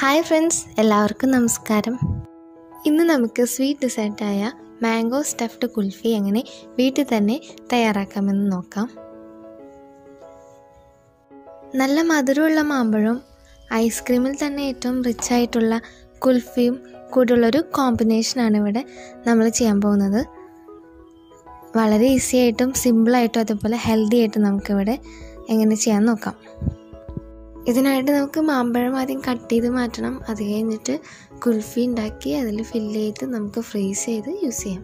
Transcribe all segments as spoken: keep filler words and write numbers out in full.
Hi friends, എല്ലാവർക്കും നമസ്കാരം. ഇന്ന് നമുക്ക് സ്വീറ്റ് ഡെസേർട്ടായ മാംഗോ സ്റ്റഫ്ഡ് കുൽഫി എങ്ങനെ വീട്ടിൽ തന്നെ തയ്യാറാക്കാമെന്ന് നോക്കാം. നല്ല മധുരമുള്ള മാമ്പഴവും ഐസ്ക്രീമിൽ തന്നെ ഏറ്റവും റിച്ച് ആയിട്ടുള്ള കുൽഫിയും കൂടെയുള്ളൊരു കോമ്പിനേഷനാണ് ഇവിടെ നമ്മൾ ചെയ്യാൻ പോകുന്നത്. വളരെ ഈസി ആയിട്ടും സിമ്പിളായിട്ടും അതുപോലെ ഹെൽത്തി ആയിട്ടും നമുക്കിവിടെ എങ്ങനെ ചെയ്യാൻ നോക്കാം. ഇതിനായിട്ട് നമുക്ക് മാമ്പഴം ആദ്യം കട്ട് ചെയ്ത് മാറ്റണം. അത് കഴിഞ്ഞിട്ട് കുൽഫി ഉണ്ടാക്കി അതിൽ ഫില്ല് ചെയ്ത് നമുക്ക് ഫ്രീസ് ചെയ്ത് യൂസ് ചെയ്യാം.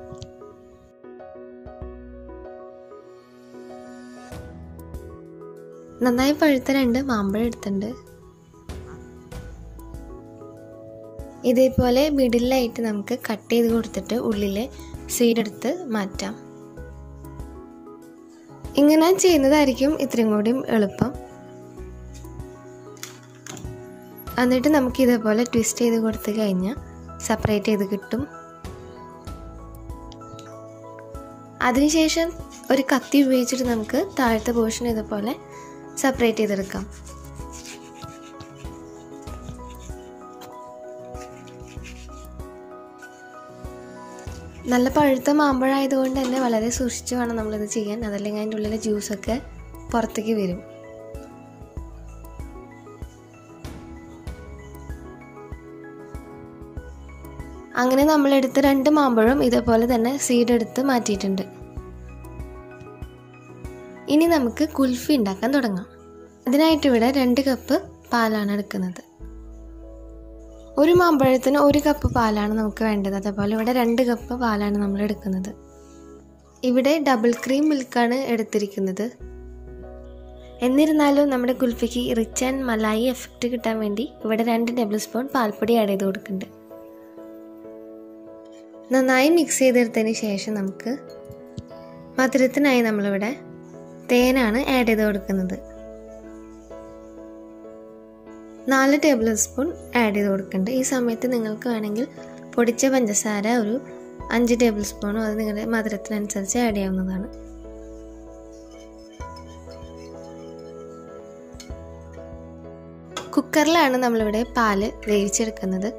നന്നായി പഴുത്ത രണ്ട് മാമ്പഴം എടുത്തിട്ടുണ്ട്. ഇതേപോലെ മിഡിലായിട്ട് നമുക്ക് കട്ട് ചെയ്ത് കൊടുത്തിട്ട് ഉള്ളിലെ സീഡ് എടുത്ത് മാറ്റാം. ഇങ്ങനെ ചെയ്യുന്നതായിരിക്കും ഇത്രയും കൂടിയും എളുപ്പം. എന്നിട്ട് നമുക്ക് ഇതേപോലെ ട്വിസ്റ്റ് ചെയ്ത് കൊടുത്തു കഴിഞ്ഞാൽ സെപ്പറേറ്റ് ചെയ്ത് കിട്ടും. അതിനുശേഷം ഒരു കത്തി ഉപയോഗിച്ചിട്ട് നമുക്ക് താഴത്തെ പോർഷൻ ഇതുപോലെ സെപ്പറേറ്റ് ചെയ്തെടുക്കാം. നല്ല പഴുത്ത മാമ്പഴമായതുകൊണ്ട് തന്നെ വളരെ സൂക്ഷിച്ച് വേണം നമ്മളിത് ചെയ്യാൻ, അതല്ലെങ്കിൽ അതിൻ്റെ ഉള്ളിലെ ജ്യൂസൊക്കെ പുറത്തേക്ക് വരും. അങ്ങനെ നമ്മളെടുത്ത് രണ്ട് മാമ്പഴം ഇതേപോലെ തന്നെ സീഡ് എടുത്ത് മാറ്റിയിട്ടുണ്ട്. ഇനി നമുക്ക് കുൽഫി ഉണ്ടാക്കാൻ തുടങ്ങാം. അതിനായിട്ട് ഇവിടെ രണ്ട് കപ്പ് പാലാണ് എടുക്കുന്നത്. ഒരു മാമ്പഴത്തിന് ഒരു കപ്പ് പാലാണ് നമുക്ക് വേണ്ടത്. അതേപോലെ ഇവിടെ രണ്ട് കപ്പ് പാലാണ് നമ്മൾ എടുക്കുന്നത്. ഇവിടെ ഡബിൾ ക്രീം മിൽക്കാണ് എടുത്തിരിക്കുന്നത്. എന്നിരുന്നാലും നമ്മുടെ കുൽഫിക്ക് റിച്ച് ആൻഡ് മലായി എഫക്റ്റ് കിട്ടാൻ വേണ്ടി ഇവിടെ രണ്ട് ടേബിൾ സ്പൂൺ പാൽപ്പൊടി ആഡ് ചെയ്ത് കൊടുക്കുന്നുണ്ട്. നന്നായി മിക്സ് ചെയ്തെടുത്തതിന് ശേഷം നമുക്ക് മധുരത്തിനായി നമ്മളിവിടെ തേനാണ് ആഡ് ചെയ്ത് കൊടുക്കുന്നത്. നാല് ടേബിൾ സ്പൂൺ ആഡ് ചെയ്ത് കൊടുക്കുന്നുണ്ട്. ഈ സമയത്ത് നിങ്ങൾക്ക് വേണമെങ്കിൽ പൊടിച്ച പഞ്ചസാര ഒരു അഞ്ച് ടേബിൾ സ്പൂണോ അത് നിങ്ങളുടെ മധുരത്തിനനുസരിച്ച് ആഡ് ചെയ്യാവുന്നതാണ്. കുക്കറിലാണ് നമ്മളിവിടെ പാല് വേവിച്ചെടുക്കുന്നത്.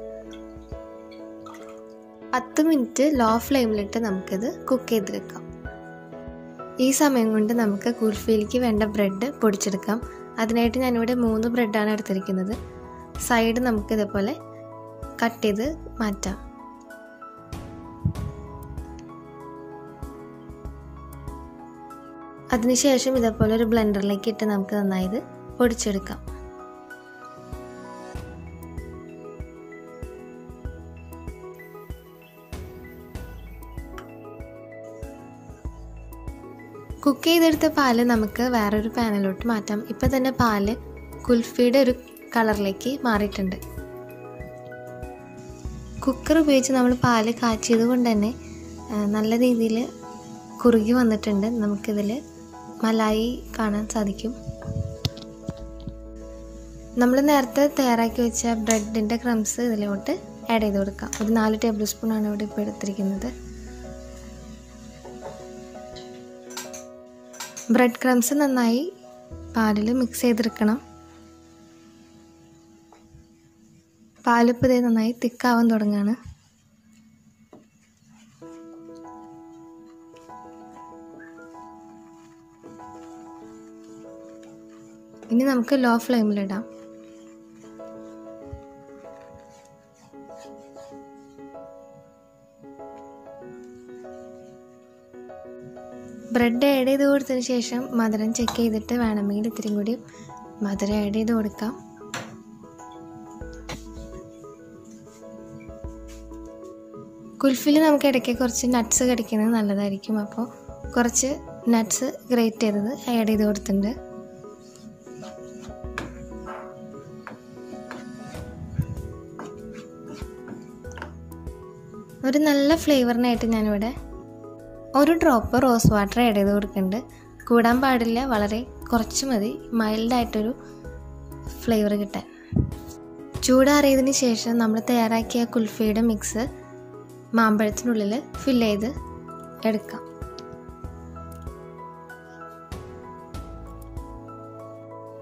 പത്ത് മിനിറ്റ് ലോ ഫ്ലെയിമിലിട്ട് നമുക്കിത് കുക്ക് ചെയ്തെടുക്കാം. ഈ സമയം കൊണ്ട് നമുക്ക് കുൽഫിയിലേക്ക് വേണ്ട ബ്രെഡ് പൊടിച്ചെടുക്കാം. അതിനായിട്ട് ഞാനിവിടെ മൂന്ന് ബ്രെഡാണ് എടുത്തിരിക്കുന്നത്. സൈഡ് നമുക്ക് ഇതേപോലെ കട്ട് ചെയ്ത് മാറ്റാം. അതിനുശേഷം ഇതേപോലെ ഒരു ബ്ലെൻഡറിലേക്ക് ഇട്ട് നമുക്ക് നന്നായി ഇത് പൊടിച്ചെടുക്കാം. കുക്ക് ചെയ്തെടുത്ത പാല് നമുക്ക് വേറൊരു പാനിലോട്ട് മാറ്റാം. ഇപ്പം തന്നെ പാല് കുൽഫിയുടെ ഒരു കളറിലേക്ക് മാറിയിട്ടുണ്ട്. കുക്കർ ഉപയോഗിച്ച് നമ്മൾ പാല് കാച്ചിയത് കൊണ്ട് തന്നെ നല്ല രീതിയിൽ കുറുകി വന്നിട്ടുണ്ട്. നമുക്കിതിൽ മലായി കാണാൻ സാധിക്കും. നമ്മൾ നേരത്തെ തയ്യാറാക്കി വെച്ച ബ്രെഡിൻ്റെ ക്രംസ് ഇതിലോട്ട് ആഡ് ചെയ്ത് കൊടുക്കാം. ഒരു നാല് ടേബിൾ സ്പൂണാണ് ഇവിടെ ഇപ്പോൾ എടുത്തിരിക്കുന്നത്. ബ്രെഡ് ക്രംസ് നന്നായി പാലിൽ മിക്സ് ചെയ്തെടുക്കണം. പാലിപ്പോൾ ഇത് നന്നായി തിക്കാവാൻ തുടങ്ങുകയാണ്. ഇനി നമുക്ക് ലോ ഫ്ലെയിമിലിടാം. ബ്രെഡ് ആഡ് ചെയ്ത് കൊടുത്തതിന് ശേഷം മധുരം ചെക്ക് ചെയ്തിട്ട് വേണമെങ്കിൽ ഇത്തിരി കൂടി മധുരം ആഡ് ചെയ്ത് കൊടുക്കാം. കുൽഫിയിൽ നമുക്ക് ഇടയ്ക്ക് കുറച്ച് നട്ട്സ് കടിക്കുന്നത് നല്ലതായിരിക്കും. അപ്പോൾ കുറച്ച് നട്ട്സ് ഗ്രേറ്റ് ചെയ്തത് ആഡ് ചെയ്ത് കൊടുത്തിട്ടുണ്ട്. ഒരു നല്ല ഫ്ലേവറിനായിട്ട് ഞാനിവിടെ ഒരു ഡ്രോപ്പ് റോസ് വാട്ടർ ആഡ് ചെയ്ത് കൊടുക്കുന്നുണ്ട്. കൂടാൻ പാടില്ല, വളരെ കുറച്ച് മതി, മൈൽഡായിട്ടൊരു ഫ്ലേവർ കിട്ടാൻ. ചൂടാറിയതിന് ശേഷം നമ്മൾ തയ്യാറാക്കിയ കുൽഫിയുടെ മിക്സ് മാമ്പഴത്തിനുള്ളിൽ ഫില്ല് ചെയ്ത് എടുക്കാം.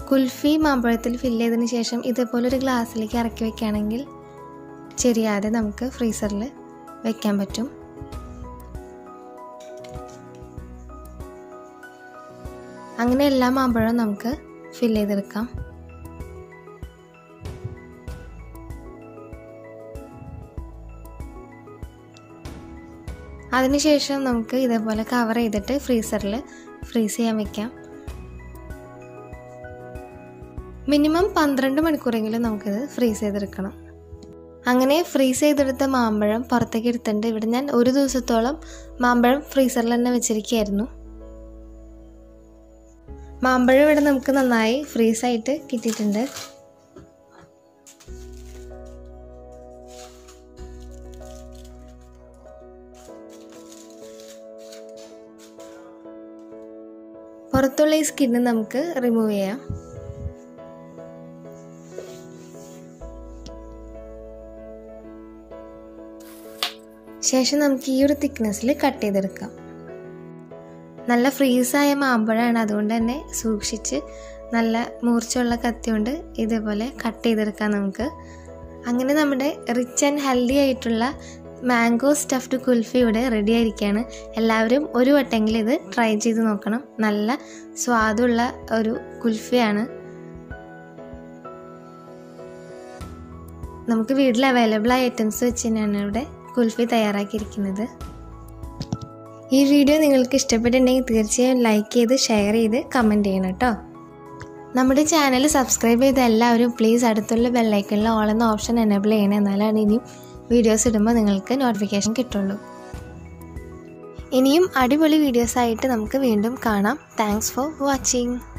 കുൽഫി മാമ്പഴത്തിൽ ഫില്ല് ചെയ്തതിന് ശേഷം ഇതേപോലൊരു ഗ്ലാസ്സിലേക്ക് ഇറക്കി വെക്കുകയാണെങ്കിൽ ചെരിയാതെ നമുക്ക് ഫ്രീസറിൽ വെക്കാൻ പറ്റും. അങ്ങനെ എല്ലാ മാമ്പഴവും നമുക്ക് ഫില്ല് ചെയ്തെടുക്കാം. അതിനുശേഷം നമുക്ക് ഇതേപോലെ കവർ ചെയ്തിട്ട് ഫ്രീസറിൽ ഫ്രീസ് ചെയ്യാൻ വെക്കാം. മിനിമം പന്ത്രണ്ട് മണിക്കൂറെങ്കിലും നമുക്കിത് ഫ്രീസ് ചെയ്തെടുക്കണം. അങ്ങനെ ഫ്രീസ് ചെയ്തെടുത്ത മാമ്പഴം പുറത്തേക്ക് എടുത്തിട്ടുണ്ട്. ഇവിടെ ഞാൻ ഒരു ദിവസത്തോളം മാമ്പഴം ഫ്രീസറിൽ തന്നെ വെച്ചിരിക്കുകയായിരുന്നു. മാമ്പഴം ഇവിടെ നമുക്ക് നന്നായി ഫ്രീസായിട്ട് കിട്ടിയിട്ടുണ്ട്. പുറത്തുള്ള ഈ സ്കിന്ന് നമുക്ക് റിമൂവ് ചെയ്യാം. ശേഷം നമുക്ക് ഈ ഒരു തിക്നെസ്സിൽ കട്ട് ചെയ്തെടുക്കാം. നല്ല ഫ്രീസായ മാമ്പഴമാണ്, അതുകൊണ്ട് തന്നെ സൂക്ഷിച്ച് നല്ല മൂർച്ചയുള്ള കത്തി കൊണ്ട് ഇതേപോലെ കട്ട് ചെയ്തെടുക്കാം നമുക്ക്. അങ്ങനെ നമ്മുടെ റിച്ച് ആൻഡ് ഹെൽത്തി ആയിട്ടുള്ള മാംഗോ സ്റ്റഫ്ഡ് കുൽഫി ഇവിടെ റെഡി ആയിരിക്കുകയാണ്. എല്ലാവരും ഒരു വട്ടെങ്കിലും ഇത് ട്രൈ ചെയ്ത് നോക്കണം. നല്ല സ്വാദുള്ള ഒരു കുൽഫിയാണ്. നമുക്ക് വീട്ടിൽ അവൈലബിൾ ആയ ഐറ്റംസ് വെച്ച് തന്നെയാണ് ഇവിടെ കുൽഫി തയ്യാറാക്കിയിരിക്കുന്നത്. ഈ വീഡിയോ നിങ്ങൾക്ക് ഇഷ്ടപ്പെട്ടിട്ടുണ്ടെങ്കിൽ തീർച്ചയായും ലൈക്ക് ചെയ്ത് ഷെയർ ചെയ്ത് കമൻറ്റ് ചെയ്യണം കേട്ടോ. നമ്മുടെ ചാനൽ സബ്സ്ക്രൈബ് ചെയ്ത എല്ലാവരും പ്ലീസ് അടുത്തുള്ള ബെല്ലൈക്കണിൽ ഓൾ എന്ന ഓപ്ഷൻ എനേബിൾ ചെയ്യണം. എന്നാലാണ് ഇനിയും വീഡിയോസ് ഇടുമ്പോൾ നിങ്ങൾക്ക് നോട്ടിഫിക്കേഷൻ കിട്ടുള്ളൂ. ഇനിയും അടിപൊളി വീഡിയോസായിട്ട് നമുക്ക് വീണ്ടും കാണാം. Thanks for watching.